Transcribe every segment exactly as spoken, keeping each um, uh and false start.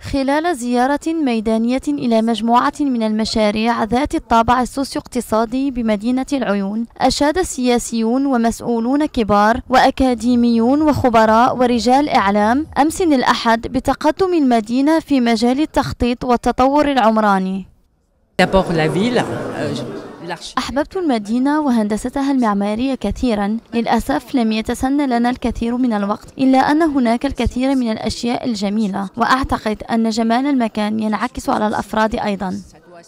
خلال زيارة ميدانية إلى مجموعة من المشاريع ذات الطابع السوسيو-اقتصادي بمدينة العيون، أشاد سياسيون ومسؤولون كبار وأكاديميون وخبراء ورجال إعلام أمس الأحد بتقدم المدينة في مجال التخطيط والتطور العمراني. أحببت المدينة وهندستها المعمارية كثيرا. للأسف لم يتسنى لنا الكثير من الوقت، إلا أن هناك الكثير من الأشياء الجميلة، وأعتقد أن جمال المكان ينعكس على الأفراد أيضا.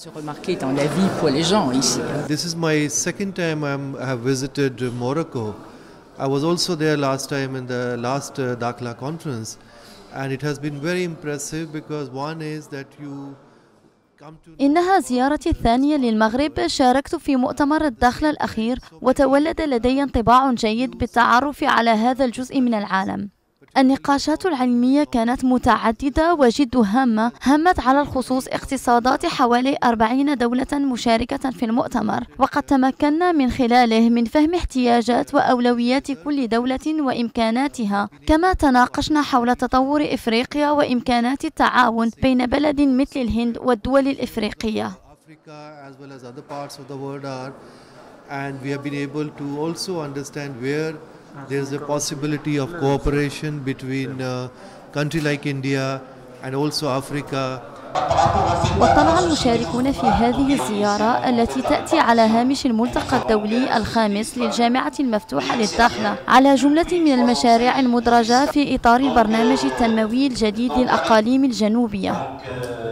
This is my second time I have visited Morocco. I was also there last time in the last Dakhla conference, and it has been very impressive because one is that you إنها زيارتي الثانية للمغرب. شاركت في مؤتمر الداخلة الأخير، وتولد لدي انطباع جيد بالتعرف على هذا الجزء من العالم. النقاشات العلمية كانت متعددة وجد هامة، همت على الخصوص اقتصادات حوالي أربعين دولة مشاركة في المؤتمر، وقد تمكنا من خلاله من فهم احتياجات وأولويات كل دولة وإمكاناتها. كما تناقشنا حول تطور إفريقيا وإمكانات التعاون بين بلد مثل الهند والدول الإفريقية. There is a possibility of cooperation between a country like India and also Africa. واطلع المشاركون في هذه الزيارة التي تأتي على هامش الملتقى الدولي الخامس للجامعة المفتوحة للداخلة على جملة من المشاريع المدرجة في إطار البرنامج التنموي الجديد للأقاليم الجنوبية.